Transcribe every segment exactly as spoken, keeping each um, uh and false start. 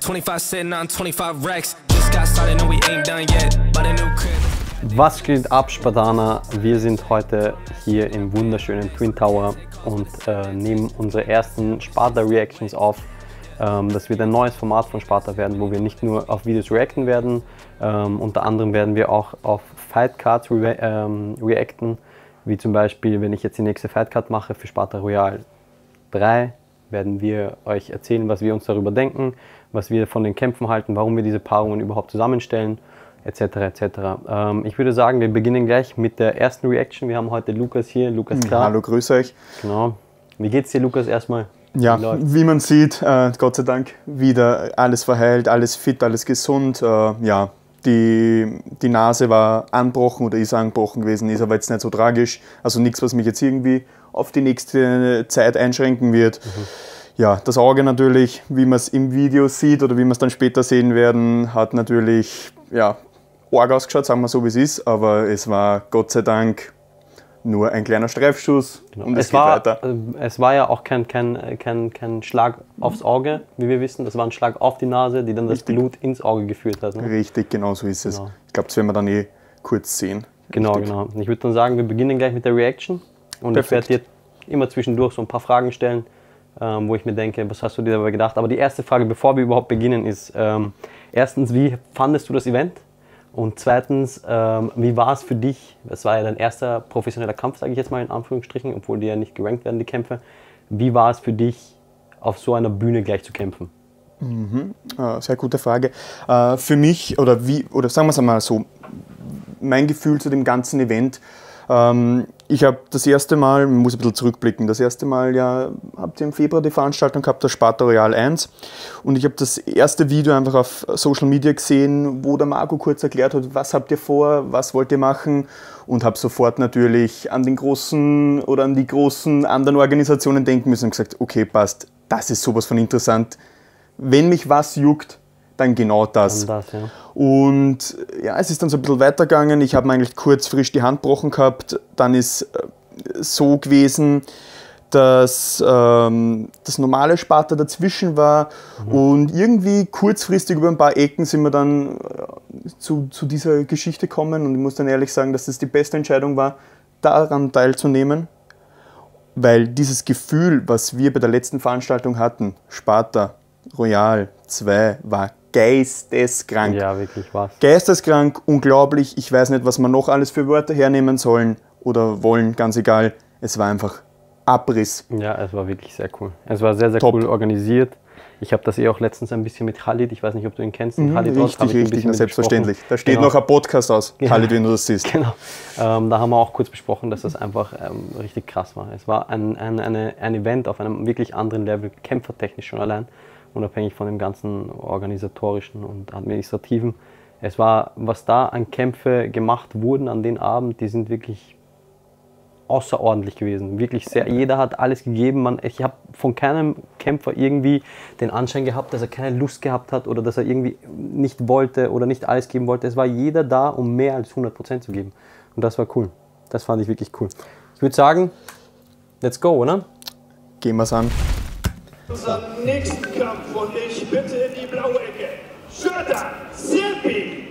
Was geht ab, Spartaner? Wir sind heute hier im wunderschönen Twin Tower und äh, nehmen unsere ersten Sparta-Reactions auf. Ähm, das wird ein neues Format von Sparta werden, wo wir nicht nur auf Videos reacten werden, ähm, unter anderem werden wir auch auf Fightcards re ähm, reacten, wie zum Beispiel, wenn ich jetzt die nächste Fightcard mache für Sparta Royal drei, werden wir euch erzählen, was wir uns darüber denken, was wir von den Kämpfen halten, warum wir diese Paarungen überhaupt zusammenstellen, et cetera et cetera. Ähm, ich würde sagen, wir beginnen gleich mit der ersten Reaction. Wir haben heute Lukas hier. Lukas, klar. Hallo, grüß euch. Genau. Wie geht's dir, Lukas, erstmal? Ja, wie, wie man sieht, äh, Gott sei Dank wieder alles verheilt, alles fit, alles gesund. Äh, ja, die, die Nase war angebrochen oder ist angebrochen gewesen, ist aber jetzt nicht so tragisch. Also nichts, was mich jetzt irgendwie auf die nächste Zeit einschränken wird. Mhm. Ja, das Auge natürlich, wie man es im Video sieht oder wie wir es dann später sehen werden, hat natürlich ja, arg ausgeschaut, sagen wir so wie es ist, aber es war Gott sei Dank nur ein kleiner Streifschuss genau. Und es, es geht war, weiter. Es war ja auch kein, kein, kein, kein Schlag aufs Auge, wie wir wissen, das war ein Schlag auf die Nase, die dann das Richtig. Blut ins Auge geführt hat. Ne? Richtig, genau so ist es. Genau. Ich glaube, das werden wir dann eh kurz sehen. Genau, Richtig. genau. Ich würde dann sagen, wir beginnen gleich mit der Reaction und Perfekt. Ich werde dir immer zwischendurch so ein paar Fragen stellen, ähm, wo ich mir denke, was hast du dir dabei gedacht? Aber die erste Frage, bevor wir überhaupt beginnen, ist ähm, erstens, wie fandest du das Event? Und zweitens, ähm, wie war es für dich? Es war ja dein erster professioneller Kampf, sage ich jetzt mal in Anführungsstrichen, obwohl die ja nicht gerankt werden, die Kämpfe. Wie war es für dich, auf so einer Bühne gleich zu kämpfen? Mhm. Äh, sehr gute Frage. Äh, für mich, oder wie, oder sagen wir es einmal so, mein Gefühl zu dem ganzen Event, ähm, ich habe das erste Mal, man muss ein bisschen zurückblicken, das erste Mal, ja, habt ihr im Februar die Veranstaltung gehabt, das Sparta Royal eins, und ich habe das erste Video einfach auf Social Media gesehen, wo der Marco kurz erklärt hat, was habt ihr vor, was wollt ihr machen, und habe sofort natürlich an den großen oder an die großen anderen Organisationen denken müssen und gesagt, okay, passt, das ist sowas von interessant, wenn mich was juckt, dann genau das. Dann das ja. Und ja, es ist dann so ein bisschen weitergegangen. Ich habe mir eigentlich kurz frisch die Hand gebrochen gehabt. Dann ist äh, so gewesen, dass ähm, das normale Sparta dazwischen war. Mhm. Und irgendwie kurzfristig über ein paar Ecken sind wir dann äh, zu, zu dieser Geschichte gekommen. Und ich muss dann ehrlich sagen, dass das die beste Entscheidung war, daran teilzunehmen. Weil dieses Gefühl, was wir bei der letzten Veranstaltung hatten, Sparta Royal zwei, war geisteskrank. Ja, wirklich was. Geisteskrank, unglaublich. Ich weiß nicht, was wir noch alles für Wörter hernehmen sollen oder wollen, ganz egal. Es war einfach Abriss. Ja, es war wirklich sehr cool. Es war sehr, sehr Top. Cool organisiert. Ich habe das eh auch letztens ein bisschen mit Khalid, ich weiß nicht, ob du ihn kennst. Mhm, Khalid richtig, raus, richtig, na, selbstverständlich. Da steht genau. noch ein Podcast aus, Ja. Khalid, wenn du das siehst. Genau. Ähm, da haben wir auch kurz besprochen, dass das einfach ähm, richtig krass war. Es war ein, ein, eine, ein Event auf einem wirklich anderen Level, kämpfertechnisch schon allein, unabhängig von dem ganzen organisatorischen und administrativen. Es war, was da an Kämpfe gemacht wurden an den Abend, die sind wirklich außerordentlich gewesen. Wirklich sehr, jeder hat alles gegeben. Man, ich habe von keinem Kämpfer irgendwie den Anschein gehabt, dass er keine Lust gehabt hat oder dass er irgendwie nicht wollte oder nicht alles geben wollte. Es war jeder da, um mehr als hundert Prozent zu geben. Und das war cool. Das fand ich wirklich cool. Ich würde sagen, let's go, oder? Gehen wir's an. Unseren nächsten Kampf und ich bitte in die blaue Ecke. Shurda Sirpi!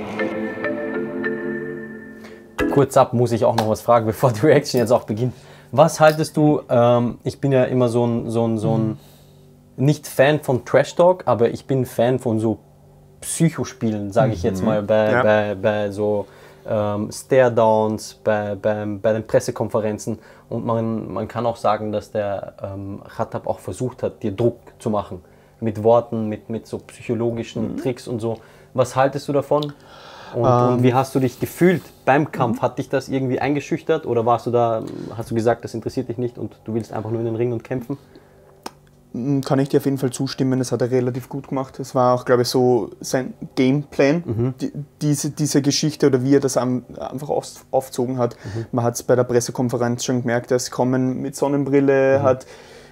Kurz ab muss ich auch noch was fragen, bevor die Reaction jetzt auch beginnt. Was haltest du, ähm, ich bin ja immer so ein, so ein, so ein nicht Fan von Trash Talk, aber ich bin Fan von so Psychospielen, sage ich jetzt mal, bei, ja. bei, bei so ähm, Stare-Downs, bei, bei, bei den Pressekonferenzen. Und man, man kann auch sagen, dass der ähm, Khattab auch versucht hat, dir Druck zu machen. Mit Worten, mit, mit so psychologischen mhm. Tricks und so. Was haltest du davon? Und, ähm. und wie hast du dich gefühlt beim Kampf? Hat dich das irgendwie eingeschüchtert oder warst du da, hast du gesagt, das interessiert dich nicht und du willst einfach nur in den Ring und kämpfen? Kann ich dir auf jeden Fall zustimmen, das hat er relativ gut gemacht. Es war auch, glaube ich, so sein Gameplan, Mhm. die, diese, diese Geschichte oder wie er das am, einfach auf, aufgezogen hat. Mhm. Man hat es bei der Pressekonferenz schon gemerkt, er ist gekommen mit Sonnenbrille, Mhm. hat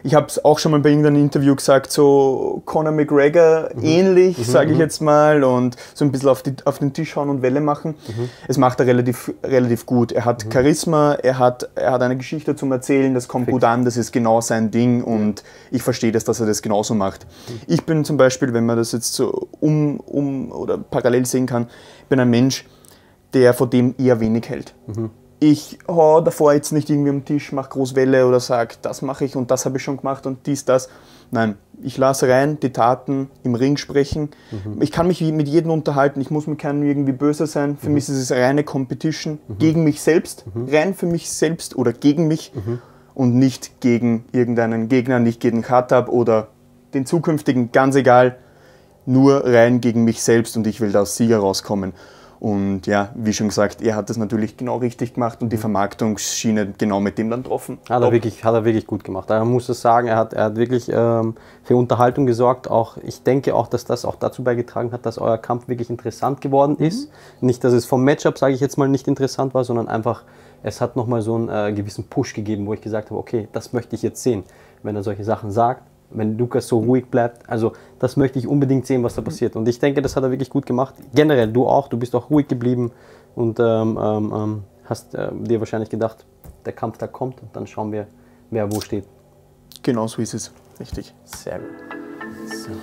ich habe es auch schon mal bei irgendeinem Interview gesagt, so Conor McGregor mhm. ähnlich, mhm. sage ich jetzt mal, und so ein bisschen auf, die, auf den Tisch hauen und Welle machen. Mhm. Es macht er relativ, relativ gut. Er hat mhm. Charisma, er hat, er hat eine Geschichte zum Erzählen, das kommt Fix. gut an, das ist genau sein Ding und ich verstehe das, dass er das genauso macht. Mhm. Ich bin zum Beispiel, wenn man das jetzt so um, um oder parallel sehen kann, bin ein Mensch, der von dem eher wenig hält. Mhm. Ich hau davor jetzt nicht irgendwie am Tisch, mache groß Welle oder sage, das mache ich und das habe ich schon gemacht und dies, das. Nein, ich lasse rein die Taten im Ring sprechen. Mhm. Ich kann mich mit jedem unterhalten, ich muss mit keinem irgendwie böse sein. Für mhm. mich ist es reine Competition mhm. gegen mich selbst, mhm. rein für mich selbst oder gegen mich mhm. und nicht gegen irgendeinen Gegner, nicht gegen Khatab oder den zukünftigen, ganz egal, nur rein gegen mich selbst und ich will da als Sieger rauskommen. Und ja, wie schon gesagt, er hat das natürlich genau richtig gemacht und die Vermarktungsschiene genau mit dem dann getroffen. Hat er, wirklich, hat er wirklich gut gemacht. Man muss es sagen, er hat, er hat wirklich ähm, für Unterhaltung gesorgt. Auch, ich denke auch, dass das auch dazu beigetragen hat, dass euer Kampf wirklich interessant geworden ist. Mhm. Nicht, dass es vom Matchup, sage ich jetzt mal, nicht interessant war, sondern einfach, es hat nochmal so einen äh, gewissen Push gegeben, wo ich gesagt habe, okay, das möchte ich jetzt sehen, wenn er solche Sachen sagt. Wenn Lukas so ruhig bleibt, also das möchte ich unbedingt sehen, was da passiert. Und ich denke, das hat er wirklich gut gemacht. Generell, du auch, du bist auch ruhig geblieben und ähm, ähm, hast äh, dir wahrscheinlich gedacht, der Kampftag kommt und dann schauen wir, wer wo steht. Genau so ist es, richtig. Sehr gut. So.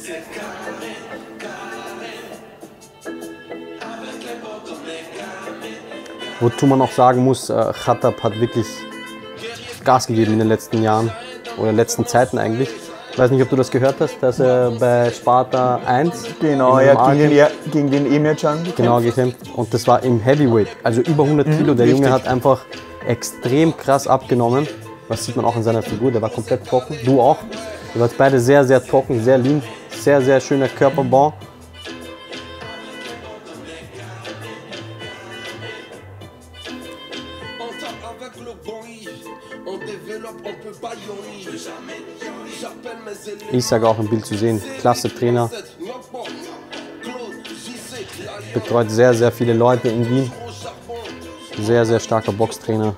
Wozu man auch sagen muss, äh, Khatab hat wirklich Gas gegeben in den letzten Jahren. Oder in den letzten Zeiten eigentlich. Ich weiß nicht, ob du das gehört hast, dass er bei Sparta eins genau, er hat gegen den, gegen den Emircan gekämpft. Genau, gekämpft. Und das war im Heavyweight, also über hundert mhm, Kilo. Der richtig. Junge hat einfach extrem krass abgenommen. Das sieht man auch in seiner Figur, der war komplett trocken. Du auch. Ihr wart beide sehr, sehr trocken, sehr lean. Sehr, sehr schöner Körperbau. Ich sage auch im Bild zu sehen, klasse Trainer, betreut sehr, sehr viele Leute in Wien, sehr, sehr starker Boxtrainer.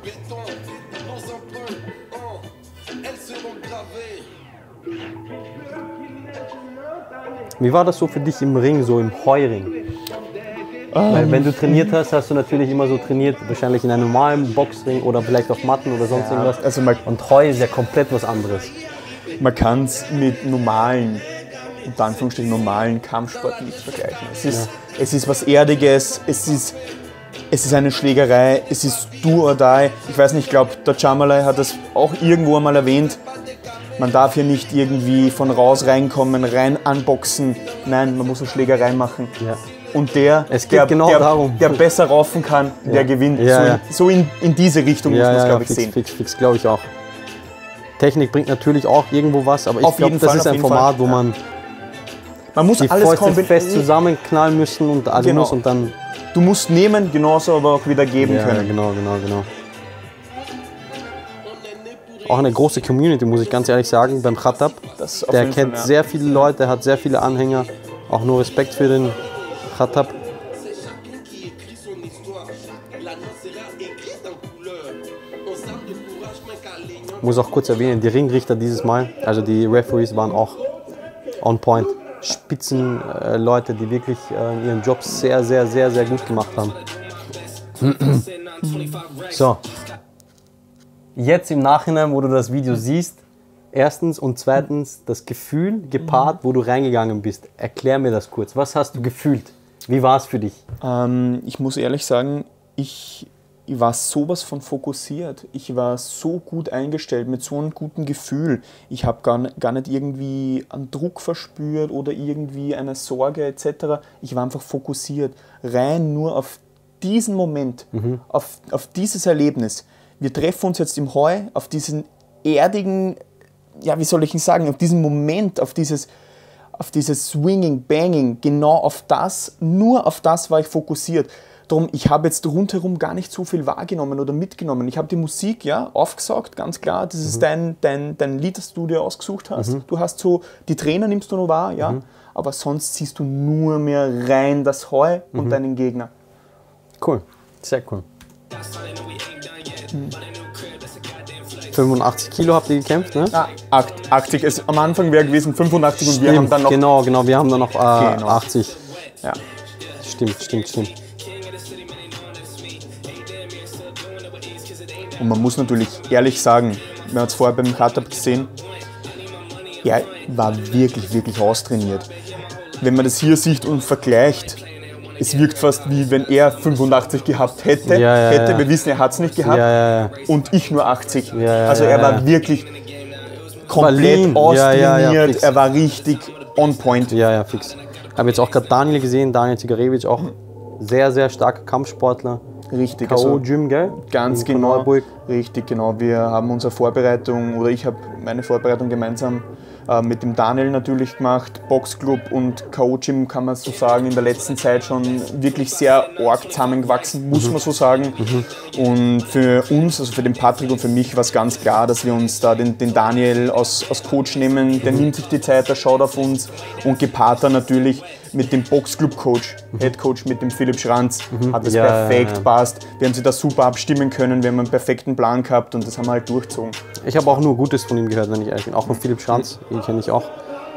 Wie war das so für dich im Ring, so im Heuring? Um. Weil wenn du trainiert hast, hast du natürlich immer so trainiert, wahrscheinlich in einem normalen Boxring oder vielleicht auf Matten oder sonst ja, irgendwas. Also und Heu ist ja komplett was anderes. Man kann es mit normalen, unter Anführungsstrichen normalen Kampfsport nicht vergleichen. Es ist, ja. es ist was Erdiges, es ist, es ist eine Schlägerei, es ist do or die. Ich weiß nicht, ich glaube, der Jamalai hat das auch irgendwo einmal erwähnt. Man darf hier nicht irgendwie von raus reinkommen, rein anboxen. Nein, man muss eine Schlägerei machen. Ja. Und der, es geht der, genau der, darum. der besser raufen kann, ja. der gewinnt. Ja, so, ja. In, so in, in diese Richtung ja, muss man es, ja, glaube ich, fix, sehen. Fix, fix, glaube ich auch. Technik bringt natürlich auch irgendwo was, aber ich glaube, das Fall, ist ein Format, Fall. wo man, man muss die alles Fäuste fest zusammenknallen müssen und also genau. muss und dann... Du musst nehmen, genauso aber auch wieder geben ja, können. Genau, genau, genau. Auch eine große Community, muss ich ganz ehrlich sagen, beim Khatab. Der kennt Fall, ja. sehr viele Leute, hat sehr viele Anhänger. Auch nur Respekt für den Khatab. Ich muss auch kurz erwähnen, die Ringrichter dieses Mal, also die Referees waren auch on point. Spitzenleute, äh, die wirklich äh, ihren Job sehr, sehr, sehr, sehr gut gemacht haben. So. Jetzt im Nachhinein, wo du das Video siehst, erstens und zweitens das Gefühl gepaart, wo du reingegangen bist. Erklär mir das kurz. Was hast du gefühlt? Wie war es für dich? Ähm, ich muss ehrlich sagen, ich, ich war sowas von fokussiert. Ich war so gut eingestellt, mit so einem guten Gefühl. Ich habe gar, gar nicht irgendwie einen Druck verspürt oder irgendwie eine Sorge et cetera. Ich war einfach fokussiert, rein nur auf diesen Moment, mhm. auf, auf dieses Erlebnis. Wir treffen uns jetzt im Heu, auf diesen erdigen, ja, wie soll ich ihn sagen, auf diesen Moment, auf dieses, auf dieses Swinging, Banging, genau auf das, nur auf das war ich fokussiert. Darum, ich habe jetzt rundherum gar nicht so viel wahrgenommen oder mitgenommen. Ich habe die Musik, ja, aufgesaugt, ganz klar. Das ist mhm. dein, dein, dein Lied, das du dir ausgesucht hast. Mhm. Du hast so, die Trainer nimmst du noch wahr, ja. Mhm. Aber sonst siehst du nur mehr rein das Heu mhm. und deinen Gegner. Cool, sehr cool. fünfundachtzig Kilo habt ihr gekämpft, ne? Ah, achtzig. Es, am Anfang wäre gewesen fünfundachtzig und wir Stimmt, haben dann noch... Genau, genau, wir haben dann noch äh, Genau. achtzig. Ja. Stimmt, stimmt, stimmt. Und man muss natürlich ehrlich sagen, wir haben es vorher beim Cut-Up gesehen, er war wirklich, wirklich austrainiert. Wenn man das hier sieht und vergleicht, es wirkt fast wie wenn er fünfundachtzig gehabt hätte. Ja, ja, hätte. ja. Wir wissen, er hat es nicht gehabt. Ja, ja, ja. Und ich nur achtzig. Ja, ja, also er ja, war ja. wirklich komplett lean. austrainiert. Ja, ja, ja, fix. Er war richtig on point. Ja, ja, fix. Ich habe jetzt auch gerade Daniel gesehen, Daniel Zigarewitsch, auch sehr, sehr starker Kampfsportler. Richtig. K O Also Gym, gell? ganz In genau. Neuburg. Richtig, genau. Wir haben unsere Vorbereitung, oder ich habe meine Vorbereitung gemeinsam äh, mit dem Daniel natürlich gemacht. Boxclub und K O Gym, kann man so sagen, in der letzten Zeit schon wirklich sehr arg zusammengewachsen, muss man so sagen. Mhm. Und für uns, also für den Patrick und für mich, war es ganz klar, dass wir uns da den, den Daniel als, als Coach nehmen. Der mhm. nimmt sich die Zeit, der schaut auf uns, und gepaart dann natürlich mit dem Boxclub-Coach, mhm. Headcoach, mit dem Philipp Schranz, mhm. hat das ja, perfekt ja, ja. passt. Wir haben sich da super abstimmen können, wir haben einen perfekten Plan gehabt und das haben wir halt durchgezogen. Ich habe auch nur Gutes von ihm gehört, wenn ich ehrlich bin. Auch von Philipp Schranz, den kenne ich auch.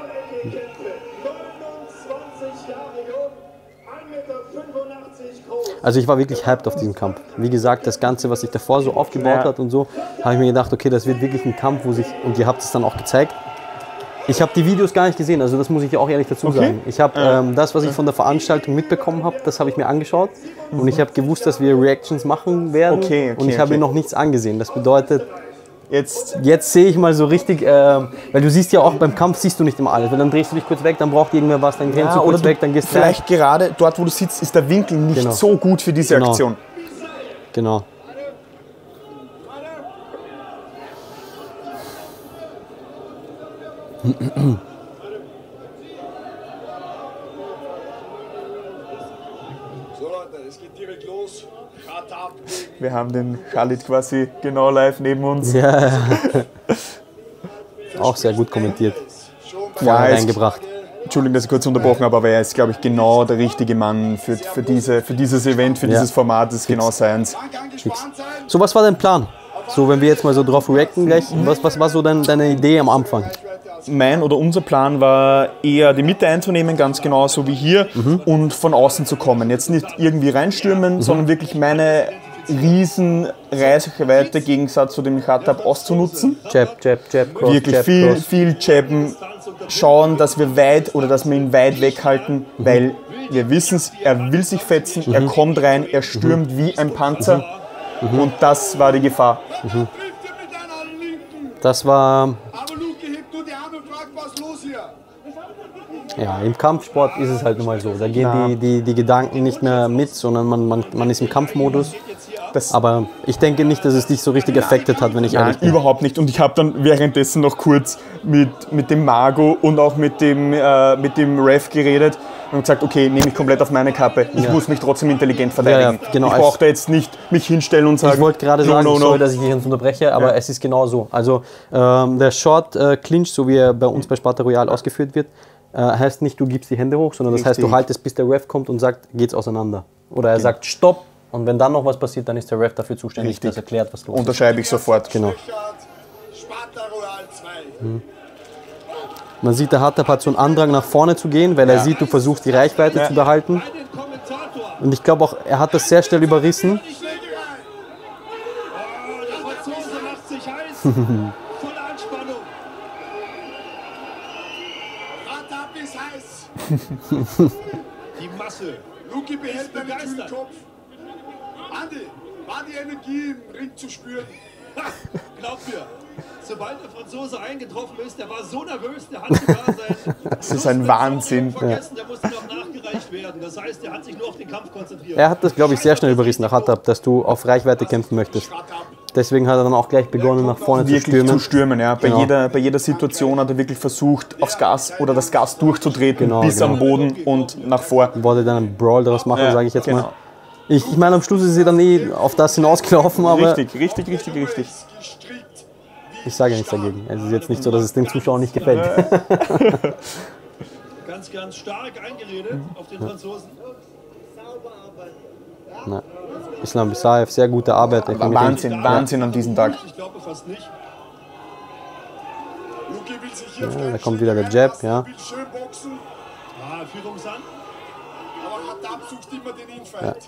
Also ich war wirklich hyped auf diesen Kampf. Wie gesagt, das Ganze, was sich davor so aufgebaut ja. hat und so, habe ich mir gedacht, okay, das wird wirklich ein Kampf, wo sich, und ihr habt es dann auch gezeigt. Ich habe die Videos gar nicht gesehen, also das muss ich auch ehrlich dazu okay. sagen. Ich habe ja. ähm, das, was ich von der Veranstaltung mitbekommen habe, das habe ich mir angeschaut. Mhm. Und ich habe gewusst, dass wir Reactions machen werden. Okay, okay, und ich okay. habe noch nichts angesehen. Das bedeutet, jetzt, jetzt sehe ich mal so richtig, äh, weil du siehst ja auch beim Kampf, siehst du nicht immer alles. Weil dann drehst du dich kurz weg, dann braucht irgendwer was, dann drehst ja, du kurz weg, dann gehst du vielleicht rein. Gerade dort, wo du sitzt, ist der Winkel nicht genau. so gut für diese genau. Aktion. Genau. So Leute, es geht direkt los. Wir haben den Khalid quasi genau live neben uns. Ja, auch sehr gut kommentiert. Ja, reingebracht. Entschuldigung, dass ich kurz unterbrochen habe, aber er ist, glaube ich, genau der richtige Mann für, für, diese, für dieses Event, für ja. dieses Format. Das ist genau seins. So, was war dein Plan? So, wenn wir jetzt mal so drauf reacten gleich, mhm. was, was war so dein, deine Idee am Anfang? Mein oder unser Plan war eher die Mitte einzunehmen, ganz genau so wie hier, mhm. und von außen zu kommen. Jetzt nicht irgendwie reinstürmen, mhm. sondern wirklich meine riesen Reichweite im Gegensatz zu dem Cut-Up auszunutzen. Jab, Jab, Jab, Cross, Wirklich Jab, viel, Cross. viel jabben, schauen, dass wir weit oder dass wir ihn weit weghalten, mhm. weil wir wissen es, er will sich fetzen, mhm. er kommt rein, er stürmt mhm. wie ein Panzer mhm. und das war die Gefahr. Mhm. Das war... Ja, im Kampfsport ist es halt nun mal so. Da gehen die, die, die Gedanken nicht mehr mit, sondern man, man, man ist im Kampfmodus. Das Aber ich denke nicht, dass es dich so richtig affected hat, wenn ich ehrlich bin. Nein, überhaupt nicht. Und ich habe dann währenddessen noch kurz mit, mit dem Margo und auch mit dem, äh, mit dem Ref geredet und gesagt, okay, nehme ich komplett auf meine Kappe. Ich ja. muss mich trotzdem intelligent verteidigen. Ja, ja, genau. Ich brauche da jetzt nicht mich hinstellen und sagen, ich wollte gerade no, sagen, no, no. sorry, dass ich dich jetzt unterbreche, aber ja. es ist genau so. Also ähm, der Short äh, Clinch, so wie er bei uns bei Sparta Royal ausgeführt wird, äh, heißt nicht, du gibst die Hände hoch, sondern das Richtig. heißt, du haltest, bis der Ref kommt und sagt, geht's auseinander. Oder er genau. sagt, stopp. Und wenn dann noch was passiert, dann ist der Ref dafür zuständig, Richtig. dass er erklärt, was los ist. Unterschreibe ich sofort. Genau. Mhm. Man sieht, der Cut-Up hat so einen Andrang nach vorne zu gehen, weil ja. er sieht, du versuchst die Reichweite ja. zu behalten. Und ich glaube auch, er hat das sehr schnell überrissen. Die Masse. Luki behält deinen kühlen Kopf. Andi, war die Energie im Ring zu spüren? Glaub mir, sobald der Franzose eingetroffen ist, der war so nervös, der hat sogar sein... Das ist ein Wahnsinn. Vergessen, der musste noch nachgereicht werden. Das heißt, der hat sich nur auf den Kampf konzentriert. Er hat das, glaube ich, sehr schnell überrissen nach Cut-Up, dass du auf Reichweite kämpfen möchtest. Deswegen hat er dann auch gleich begonnen, nach vorne wirklich zu stürmen. zu stürmen. Ja. Bei, genau. jeder, bei jeder Situation hat er wirklich versucht, aufs Gas oder das Gas durchzutreten, genau, bis genau. am Boden und nach vor. Wollte dann einen Brawl daraus machen, ja, sage ich jetzt genau. mal. Ich, ich meine, am Schluss ist sie dann eh auf das hinausgelaufen, aber... Richtig, richtig, richtig, richtig. Ich sage ja nichts dagegen. Es ist jetzt nicht so, dass es den Zuschauern nicht gefällt. Ganz, ganz stark eingeredet auf den Franzosen. Na. Islam Bisaev, sehr gute Arbeit. Wahnsinn, Wahnsinn an diesem Tag. Ich glaube fast nicht. Luki will sich hier Ja, da kommt wieder der Jab, ja. will schön boxen, Ah, Führungshand. aber Khattab sucht immer den Infight. Ja.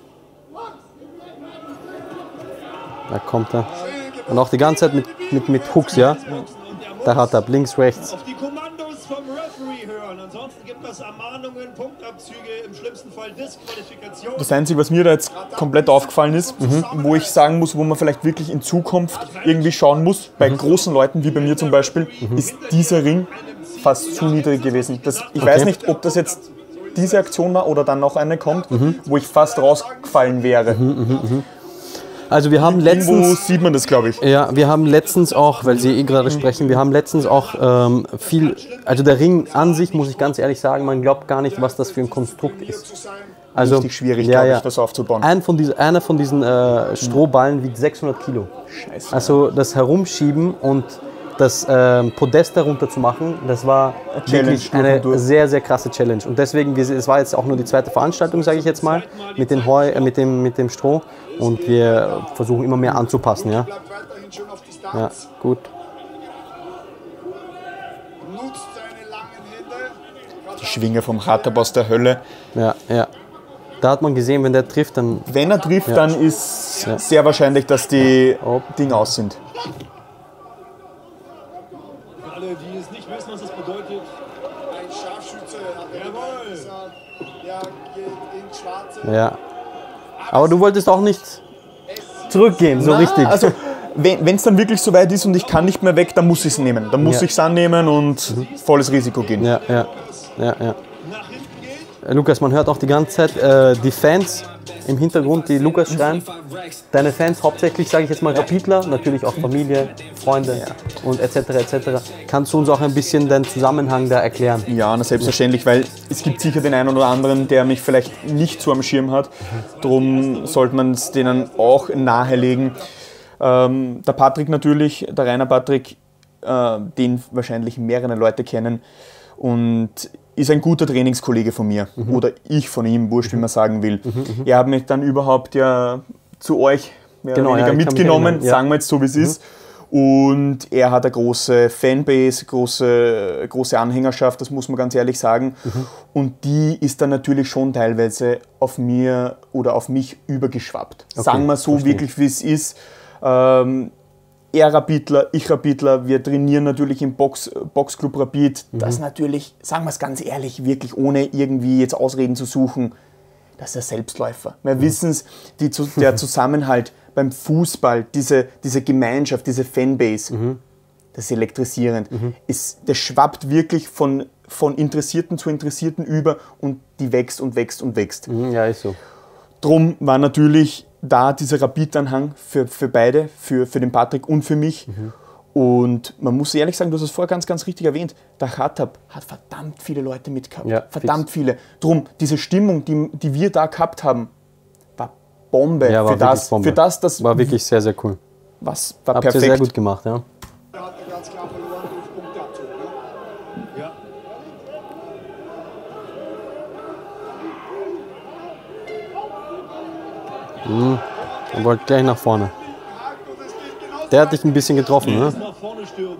Da kommt er. Und auch die ganze Zeit mit, mit, mit Hooks, ja. Da hat er links, rechts. Auf die Kommandos vom Referee hören. Ansonsten gibt es Ermahnungen, Punktabzüge, im schlimmsten Fall Disqualifikation. Das Einzige, was mir da jetzt komplett aufgefallen ist, wo ich sagen muss, wo man vielleicht wirklich in Zukunft irgendwie schauen muss, bei großen Leuten wie bei mir zum Beispiel, ist dieser Ring fast zu niedrig gewesen. Das, ich Okay. weiß nicht, ob das jetzt diese Aktion war oder dann noch eine kommt, wo ich fast rausgefallen wäre. Also wir haben Irgendwo letztens... sieht man das, glaube ich. Ja, wir haben letztens auch, weil Sie eh gerade sprechen, wir haben letztens auch ähm, viel, also der Ring an sich, muss ich ganz ehrlich sagen, man glaubt gar nicht, was das für ein Konstrukt ist. Also, Richtig schwierig, ja, glaube ja. ich, das aufzubauen. Ein von diese, einer von diesen äh, Strohballen wiegt sechshundert Kilo. Scheiße. Also das Herumschieben und das ähm, Podest darunter zu machen, das war Challenge wirklich durch eine und durch. sehr, sehr krasse Challenge. Und deswegen, wir, es war jetzt auch nur die zweite Veranstaltung, sage ich jetzt mal, mit, den Heu, äh, mit, dem, mit dem Stroh. Und wir versuchen immer mehr anzupassen. Ja, Bleibt weiterhin schön auf Distanz. ja gut. Nutzt seine langen Hände. Die Schwinge vom Khattab aus der Hölle. Ja, ja. Da hat man gesehen, wenn der trifft, dann... Wenn er trifft, Ja. dann ist sehr wahrscheinlich, dass die Oh. Dinge aus sind. Für alle, die es nicht wissen, was das bedeutet. Ein Scharfschütze hat er Jawohl. dabei. Dieser, der geht ins Schwarze. Ja. Aber du wolltest auch nicht zurückgehen, so richtig. Also, wenn es dann wirklich so weit ist und ich kann nicht mehr weg, dann muss ich es nehmen. Dann muss Ja. ich es annehmen und volles Risiko gehen. Ja, ja, ja, ja. Nach hinten geht. Äh, Lukas, man hört auch die ganze Zeit äh, die Fans im Hintergrund, die Lukas schreien. Deine Fans, hauptsächlich, sage ich jetzt mal, Rapidler, natürlich auch Familie, Freunde und et cetera et cetera. Kannst du uns auch ein bisschen den Zusammenhang da erklären? Ja, na, selbstverständlich, weil es gibt sicher den einen oder anderen, der mich vielleicht nicht so am Schirm hat. Darum sollte man es denen auch nahelegen. Ähm, der Patrick natürlich, der Rainer Patrick, äh, den wahrscheinlich mehrere Leute kennen und ist ein guter Trainingskollege von mir oder ich von ihm, wurscht, wie man sagen will. Er hat mich dann überhaupt ja zu euch mehr Genau, oder ja, weniger ich kann mich mitgenommen, erinnern, ja. sagen wir jetzt so, wie es ist. Und er hat eine große Fanbase, große, große Anhängerschaft, das muss man ganz ehrlich sagen. Und die ist dann natürlich schon teilweise auf mir oder auf mich übergeschwappt. Sagen wir so verstehe. wirklich, wie es ist. Ähm, er Rapidler, ich Rapidler, wir trainieren natürlich im Box, Boxclub Rapid. Das natürlich, sagen wir es ganz ehrlich, wirklich ohne irgendwie jetzt Ausreden zu suchen, das ist ein Selbstläufer. Wir wissen es, die, der Zusammenhalt beim Fußball, diese, diese Gemeinschaft, diese Fanbase, das ist elektrisierend. Ist, das schwappt wirklich von, von Interessierten zu Interessierten über und die wächst und wächst und wächst. Mhm, ja, ist so. Drum war natürlich da dieser Rapid-Anhang für, für beide, für, für den Patrick und für mich. Und man muss ehrlich sagen, du hast es vorher ganz, ganz richtig erwähnt, der Khattab hat verdammt viele Leute mitgehabt. Ja, verdammt fix. viele. Drum, diese Stimmung, die, die wir da gehabt haben, war Bombe. Ja, war für, wirklich das, Bombe. für das, das War wirklich sehr, sehr cool. was war Habt ihr perfekt. sehr gut gemacht, ja. Er hat er ganz klar verloren durch Punktabzug. Ne? Ja. Er wollte gleich nach vorne. Und es geht genau Der hat dich ein bisschen getroffen, ne? Nach vorne stürmen.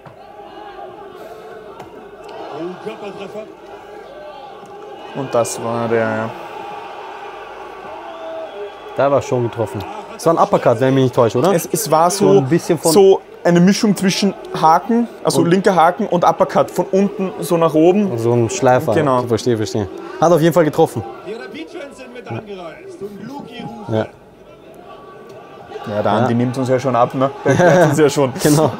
Oh, Körpertreffer. Und das war der, ja. Da war schon getroffen. Es war ein Uppercut, wenn ich mich nicht täusche, oder? Es, es war So so, ein bisschen von- so eine Mischung zwischen Haken, also Und- linker Haken und Uppercut. Von unten so nach oben. So ein Schleifer. Genau. Verstehe, verstehe. Hat auf jeden Fall getroffen. Die Rapid-Fans sind mit angereist. Und Luki ruft. Ja, Ja, der Andi nimmt uns ja schon ab, ne? Der erklärt uns ja schon. genau.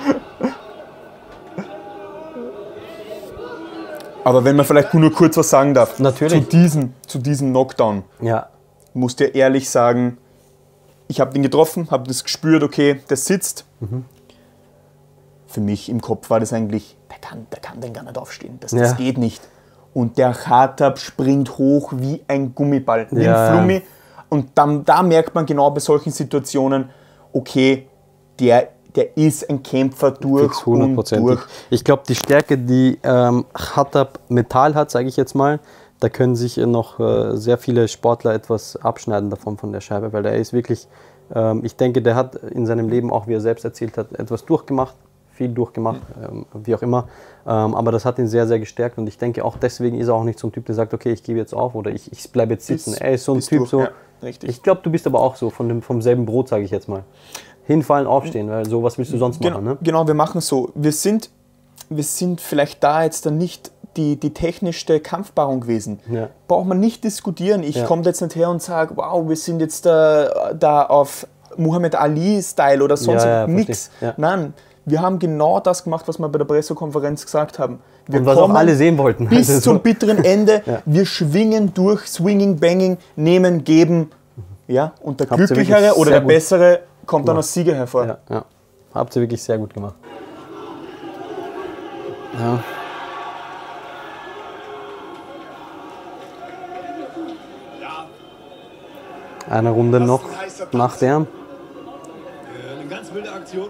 Aber wenn man vielleicht nur kurz was sagen darf. Natürlich. Zu diesem, zu diesem Knockdown. Ja, Muss dir ehrlich sagen, ich habe den getroffen, habe das gespürt, okay, der sitzt. Für mich im Kopf war das eigentlich, der kann, der kann den gar nicht aufstehen. Das, Ja. das geht nicht. Und der Khattab springt hoch wie ein Gummiball, wie Ja. ein Flummi. Und dann, da merkt man genau bei solchen Situationen, okay, der, der ist ein Kämpfer durch fix und hundertprozentig. durch. Ich glaube, die Stärke, die ähm, Khattab Metall hat, sage ich jetzt mal, da können sich äh, noch äh, sehr viele Sportler etwas abschneiden davon von der Scheibe, weil der ist wirklich, ähm, ich denke, der hat in seinem Leben auch, wie er selbst erzählt hat, etwas durchgemacht, viel durchgemacht, ähm, wie auch immer. Ähm, aber das hat ihn sehr, sehr gestärkt und ich denke auch deswegen ist er auch nicht so ein Typ, der sagt, okay, ich gebe jetzt auf oder ich, ich bleibe jetzt sitzen. Bist- er ist so ein bist Typ, du, so. ja, richtig. Ich glaube, du bist aber auch so von dem, vom selben Brot, sage ich jetzt mal. Hinfallen, aufstehen, weil so was willst du sonst Genau, machen, ne? genau, wir machen so. Wir sind, wir sind vielleicht da jetzt dann nicht die, die technischste Kampfpaarung gewesen. Ja. Braucht man nicht diskutieren. Ich Ja. komme jetzt nicht her und sage, wow, wir sind jetzt da, da auf Muhammad Ali-Style oder sonst Ja, ja, nichts. verstehe. Ja. Nein, wir haben genau das gemacht, was wir bei der Pressekonferenz gesagt haben. Wir Und was auch alle sehen wollten. bis Also zum so. bitteren Ende. Ja. Wir schwingen durch, swinging, banging, nehmen, geben. Ja, und der Habt ihr Glücklichere wirklich oder sehr der gut Bessere kommt dann gemacht. als Sieger hervor. Ja, ja. Habt ihr wirklich sehr gut gemacht. Ja. Eine Runde noch nach der. Eine ganz wilde Aktion.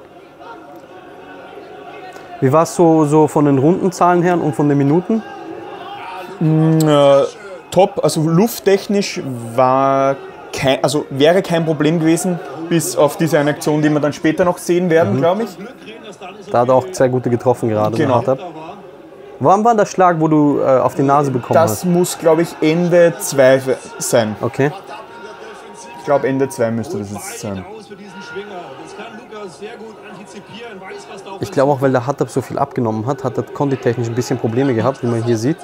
Wie war es so, so von den Rundenzahlen her und von den Minuten? Äh, top, also lufttechnisch war kein, also wäre kein Problem gewesen, bis auf diese eine Aktion, die wir dann später noch sehen werden, glaube ich. Glück reden, dass da alles Da hat er auch sehr gute getroffen gerade. Genau. der Hartab. da war. Wann war der Schlag, wo du äh, auf die Nase bekommen Das hast? muss, glaube ich, Ende zwei sein. Okay. Ich glaube, Ende zwei müsste das jetzt Weit sein. aus für diesen Schwinger. Das kann Lukas sehr gut antizipieren, weiß, was da auf Ich ihn glaube auch, weil der Hartab so viel abgenommen hat, hat er konditechnisch ein bisschen Probleme gehabt, wie man hier sieht.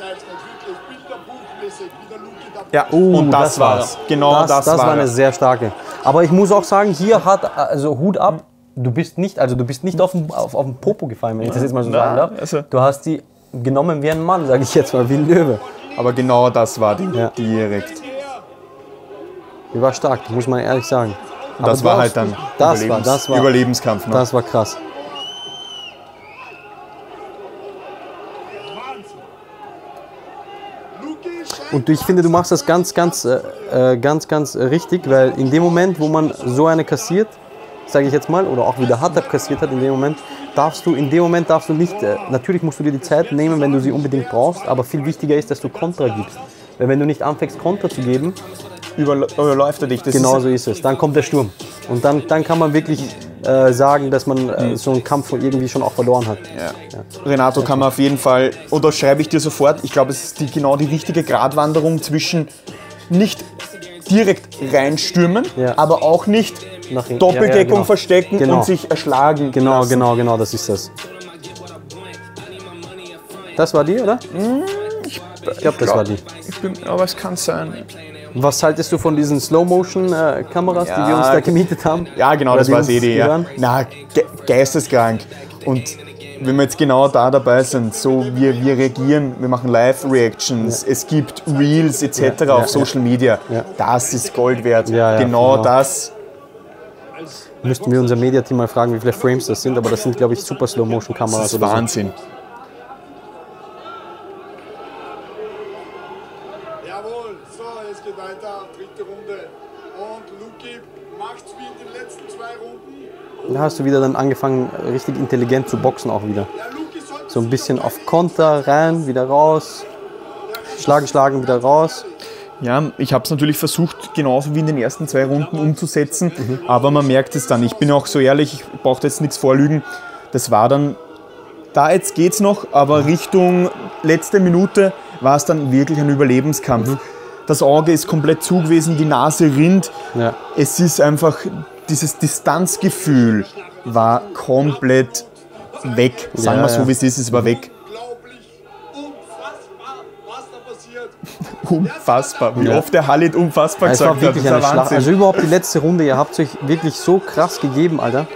Ja, Uh, und das, war war's. Genau das, das, das war war eine es. sehr starke. Aber ich muss auch sagen, hier hat, also Hut ab, du bist nicht, also du bist nicht auf den, auf, auf den Popo gefallen, wenn ich das jetzt mal so sagen darf. also- Du hast die genommen wie ein Mann, sage ich jetzt mal, wie ein Löwe. Aber genau das war die Ja. direkt. Die war stark, muss man ehrlich sagen. Aber Das du war hast- halt dann das war, Überlebens- das war, Überlebenskampf. Ne? das war krass. Und ich finde, du machst das ganz, ganz, äh, äh, ganz, ganz äh, richtig, weil in dem Moment, wo man so eine kassiert, sage ich jetzt mal, oder auch wieder Hartab kassiert hat, in dem Moment, darfst du, in dem Moment darfst du nicht, äh, natürlich musst du dir die Zeit nehmen, wenn du sie unbedingt brauchst, aber viel wichtiger ist, dass du Kontra gibst. Weil wenn du nicht anfängst, Kontra zu geben, Überl- Überläuft er dich. Das genau ist, so ist es. Dann kommt der Sturm. Und dann, dann kann man wirklich äh, sagen, dass man äh, so einen Kampf irgendwie schon auch verloren hat. Ja. Renato kann man auf jeden Fall, oder schreibe ich dir sofort, ich glaube, es ist die, genau die richtige Gratwanderung zwischen nicht direkt reinstürmen, Ja. aber auch nicht Nach hinten. Doppeldeckung Ja, ja, genau. verstecken Genau. und sich erschlagen Genau, lassen. genau, genau, das ist das. Das war die, oder? Ich glaube, das war die. Ich bin, aber es kann sein. Was haltest du von diesen Slow-Motion-Kameras, die wir Ja, uns da gemietet haben? Ja, genau, Oder das die war uns die Idee. Ja. gehören? Na, ge geisteskrank. Und wenn wir jetzt genau da dabei sind, so wir, wir reagieren, wir machen Live-Reactions, es gibt Reels et cetera Ja, ja, auf Social Media, Ja. das ist Gold wert. Ja, ja, genau, genau. das. Müssten wir unser Media-Team mal fragen, wie viele Frames das sind, aber das sind, glaube ich, super Slow-Motion-Kameras. Das ist oder so. Wahnsinn. Jawohl, so, es geht weiter, dritte Runde. Und Luki macht's wie in den letzten zwei Runden. Da hast du wieder dann angefangen, richtig intelligent zu boxen auch wieder. Ja, Luki sollte So ein bisschen auf Konter, rein, wieder raus. Schlagen, schlagen, wieder raus. Ja, ich habe es natürlich versucht, genauso wie in den ersten zwei Runden umzusetzen, aber man merkt es dann. Ich bin auch so ehrlich, ich brauche jetzt nichts vorlügen. Das war dann, da jetzt geht's noch, aber Richtung letzte Minute war es dann wirklich ein Überlebenskampf. Das Auge ist komplett zu gewesen, die Nase rinnt. Ja. Es ist einfach, dieses Distanzgefühl war komplett weg. Sagen Ja, wir so, ja. wie es ist, es war weg. unglaublich, unfassbar, was da passiert. Unfassbar, wie Ja. oft der Halid unfassbar Es gesagt war wirklich hat. eine Das ist Schlacht. Wahnsinn. Also überhaupt die letzte Runde, ihr habt euch wirklich so krass gegeben, Alter.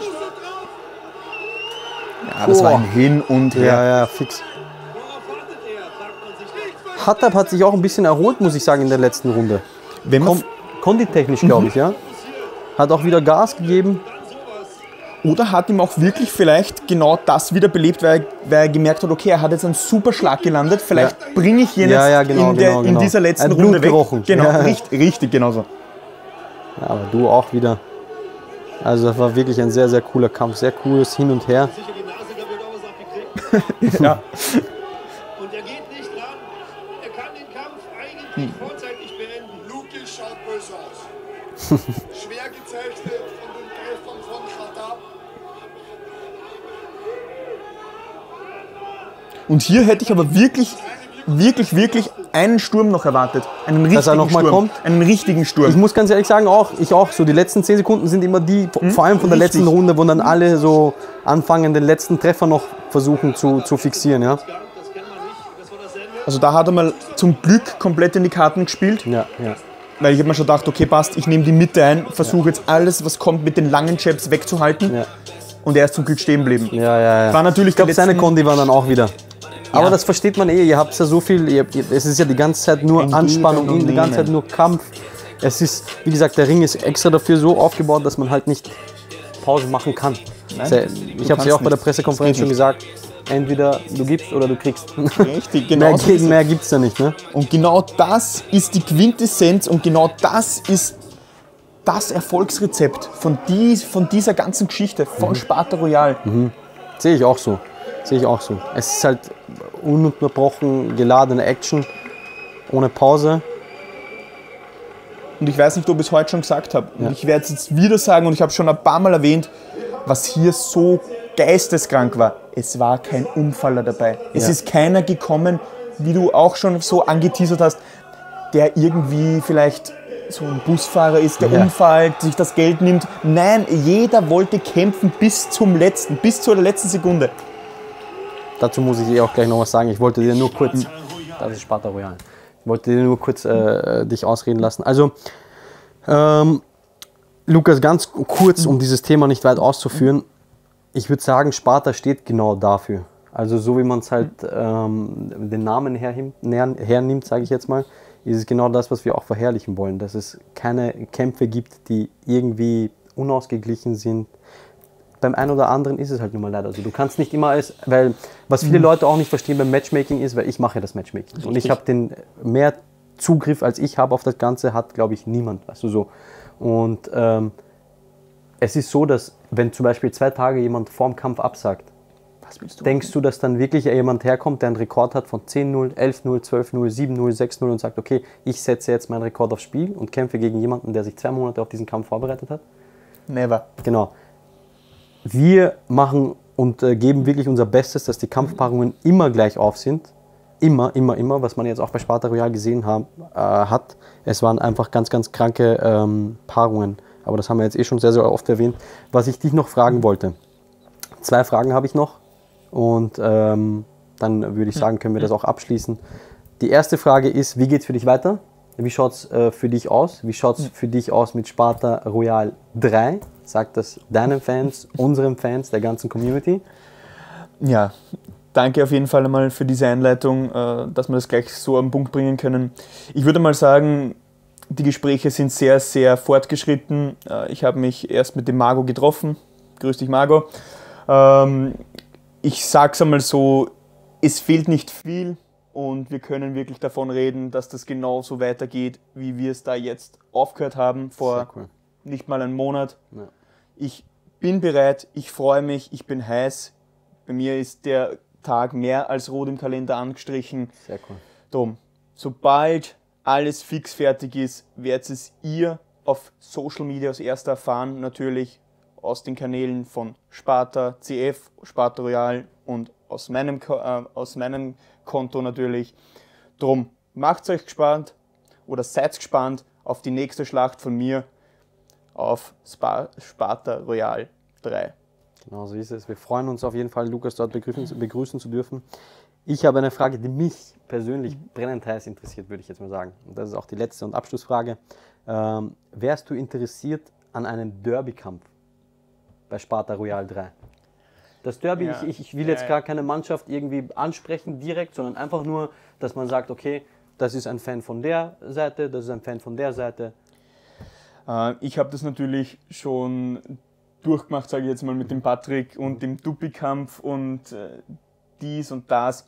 Ja, das war ein Hin und Her. Ja, ja, fix. Worauf wartet er? Fragt man sich nicht. Hartab hat sich auch ein bisschen erholt, muss ich sagen, in der letzten Runde. Wenn man Kon Konditechnisch, glaube ich, ja. Hat auch wieder Gas gegeben. Oder hat ihm auch wirklich vielleicht genau das wieder belebt, weil, weil er gemerkt hat, okay, er hat jetzt einen super Schlag gelandet, vielleicht bringe ich ihn Ja, jetzt ja, genau, in, der, genau, in genau. dieser letzten Er hat Blut Runde weg. gerochen. Genau, Ja. richtig, richtig, genau so. Ja, aber du auch wieder. Also das war wirklich ein sehr, sehr cooler Kampf. Sehr cooles Hin und Her. Sicher, die Nase, da wird auch was abgekriegt. Ja. Und er geht nicht ran. Er kann den Kampf eigentlich vorzeitig beenden. Luki schaut böse aus. Schwer gezeichnet von den Treffern von Khattab. Und hier hätte ich aber wirklich, wirklich, wirklich einen Sturm noch erwartet. Einen richtigen Dass er noch mal Sturm. kommt? Einen richtigen Sturm. Ich muss ganz ehrlich sagen, auch ich auch. So die letzten zehn Sekunden sind immer die, Hm? vor allem von der Richtig. letzten Runde, wo dann alle so anfangen, den letzten Treffer noch versuchen zu, zu fixieren. Ja? Das kennen wir nicht. Das war dasselbe. Also da hat er mal zum Glück komplett in die Karten gespielt. Ja, ja. Weil ich habe mir schon gedacht, okay, passt, ich nehme die Mitte ein, versuche jetzt alles, was kommt, mit den langen Jabs wegzuhalten. Ja. Und er ist zum Glück stehen geblieben. Ja, ja, ja. War natürlich Ich glaube, die seine letzten- Kondi waren dann auch wieder. Aber Ja. das versteht man eh. Ihr habt ja so viel, ihr, ihr, es ist ja die ganze Zeit nur Ein Anspannung, Geben und die ganze Zeit Nehmen. nur Kampf. Es ist, wie gesagt, der Ring ist extra dafür so aufgebaut, dass man halt nicht Pause machen kann. Sehr- ich habe es ja auch bei der nicht. Pressekonferenz Das geht schon gesagt. Entweder du gibst oder du kriegst. Richtig, genau mehr so gegen ist es. mehr gibt es da nicht. Ne? Und genau das ist die Quintessenz und genau das ist das Erfolgsrezept von, dies, von dieser ganzen Geschichte, von Sparta Royal. Sehe ich auch so. Sehe ich auch so. Es ist halt ununterbrochen geladene Action, ohne Pause. Und ich weiß nicht, ob ich es heute schon gesagt habe. Und ich werde es jetzt wieder sagen und ich habe schon ein paar Mal erwähnt, was hier so geisteskrank war. Es war kein Unfaller dabei. Es Ja. ist keiner gekommen, wie du auch schon so angeteasert hast, der irgendwie vielleicht so ein Busfahrer ist, der Ja. umfällt, sich das Geld nimmt. Nein, jeder wollte kämpfen bis zum letzten, bis zur letzten Sekunde. Dazu muss ich dir auch gleich noch was sagen. Ich wollte dir nur kurz, das ist Sparta Royal. Ich wollte dir nur kurz äh, dich ausreden lassen. Also, ähm, Lukas, ganz kurz, um dieses Thema nicht weit auszuführen. Ich würde sagen, Sparta steht genau dafür. Also so wie man es halt ähm, den Namen herhim- näher- hernimmt, sage ich jetzt mal, ist es genau das, was wir auch verherrlichen wollen. Dass es keine Kämpfe gibt, die irgendwie unausgeglichen sind. Beim einen oder anderen ist es halt nun mal leider so. Du kannst nicht immer alles, weil was viele Leute auch nicht verstehen beim Matchmaking ist, weil ich mache das Matchmaking. Und ich habe den mehr Zugriff, als ich habe auf das Ganze, hat, glaube ich, niemand. Weißt du, so. Und ähm, es ist so, dass wenn zum Beispiel zwei Tage jemand vorm Kampf absagt, Was willst du? denkst du, dass dann wirklich jemand herkommt, der einen Rekord hat von zehn null, elf null, zwölf null, sieben null, sechs null und sagt, okay, ich setze jetzt meinen Rekord aufs Spiel und kämpfe gegen jemanden, der sich zwei Monate auf diesen Kampf vorbereitet hat? Never. Genau. Wir machen und äh, geben wirklich unser Bestes, dass die Kampfpaarungen immer gleich auf sind. Immer, immer, immer, was man jetzt auch bei Sparta Royal gesehen haben, äh, hat. Es waren einfach ganz, ganz kranke ähm, Paarungen. Aber das haben wir jetzt eh schon sehr, sehr oft erwähnt. Was ich dich noch fragen wollte. Zwei Fragen habe ich noch. Und ähm, dann würde ich sagen, können wir das auch abschließen. Die erste Frage ist, wie geht es für dich weiter? Wie schaut es äh, für dich aus? Wie schaut es für dich aus mit Sparta Royal drei? Sag das deinen Fans, unseren Fans, der ganzen Community. Ja, danke auf jeden Fall einmal für diese Einleitung, äh, dass wir das gleich so am Punkt bringen können. Ich würde mal sagen, die Gespräche sind sehr, sehr fortgeschritten. Äh, Ich habe mich erst mit dem Margo getroffen. Grüß dich, Margo. Ähm, Ich sage es einmal so, es fehlt nicht viel und wir können wirklich davon reden, dass das genauso weitergeht, wie wir es da jetzt aufgehört haben, vor Sehr cool. nicht mal einem Monat. Ja. Ich bin bereit, ich freue mich, ich bin heiß. Bei mir ist der Tag mehr als rot im Kalender angestrichen. Sehr cool. Drum, sobald alles fix fertig ist, werdet es ihr auf Social Media als erster erfahren, natürlich aus den Kanälen von Sparta C F, Sparta Royal und aus meinem, Ko- äh, aus meinem Konto natürlich. Drum, macht euch gespannt oder seid gespannt auf die nächste Schlacht von mir auf Spa- Sparta Royal drei. Genau so ist es. Wir freuen uns auf jeden Fall, Lukas dort begrüßen, begrüßen zu dürfen. Ich habe eine Frage, die mich persönlich brennend heiß interessiert, würde ich jetzt mal sagen. Und das ist auch die letzte und Abschlussfrage. Ähm, wärst du interessiert an einem Derby-Kampf bei Sparta Royal drei? Das Derby, Ja. ich, ich will Ja, jetzt ja. gar keine Mannschaft irgendwie ansprechen direkt, sondern einfach nur, dass man sagt, okay, das ist ein Fan von der Seite, das ist ein Fan von der Seite. Äh, Ich habe das natürlich schon durchgemacht, sage ich jetzt mal, mit dem Patrick und dem Dupi-Kampf und äh, dies und das.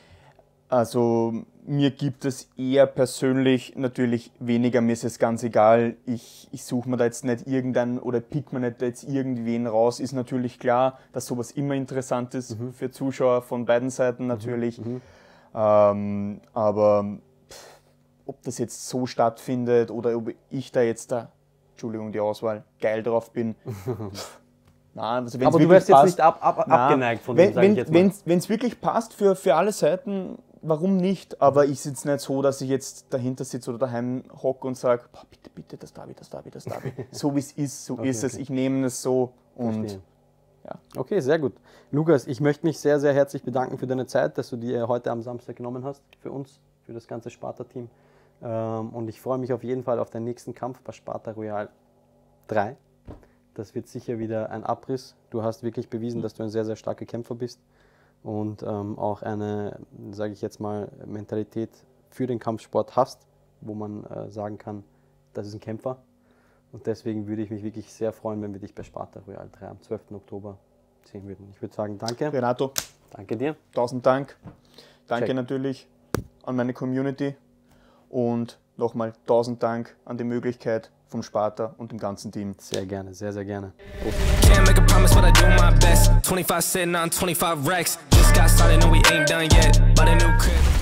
Also mir gibt es eher persönlich natürlich weniger, mir ist es ganz egal. Ich, ich suche mir da jetzt nicht irgendeinen oder pick mir nicht jetzt irgendwen raus. Ist natürlich klar, dass sowas immer interessant ist für Zuschauer von beiden Seiten natürlich. Ähm, aber pff, ob das jetzt so stattfindet oder ob ich da jetzt da, Entschuldigung die Auswahl, geil drauf bin, pff, Nein, also aber du wärst jetzt nicht ab, ab, nein, abgeneigt von wenn, dem, sage ich jetzt mal. Wenn es wirklich passt für, für alle Seiten, warum nicht? Aber ich sitze nicht so, dass ich jetzt dahinter sitze oder daheim hocke und sage, bitte, bitte, das Derby, das Derby, das Derby. So wie es ist, so okay, ist es. Okay. Ich nehme es so und ja. Okay, sehr gut. Lukas, ich möchte mich sehr, sehr herzlich bedanken für deine Zeit, dass du dir heute am Samstag genommen hast, für uns, für das ganze Sparta-Team. Und ich freue mich auf jeden Fall auf den nächsten Kampf bei Sparta Royal drei. Das wird sicher wieder ein Abriss. Du hast wirklich bewiesen, dass du ein sehr, sehr starker Kämpfer bist und ähm, auch eine, sage ich jetzt mal, Mentalität für den Kampfsport hast, wo man äh, sagen kann, das ist ein Kämpfer. Und deswegen würde ich mich wirklich sehr freuen, wenn wir dich bei Sparta Royal drei am zwölften Oktober sehen würden. Ich würde sagen, danke. Renato. Danke dir. Tausend Dank. Danke Check. natürlich an meine Community und nochmal tausend Dank an die Möglichkeit vom Sparta und dem ganzen Team. Sehr gerne, sehr, sehr gerne. Can't make a promise, but I do my best. twenty-five sitting on twenty-five racks. Just got started, no we ain't done yet. But a new crib.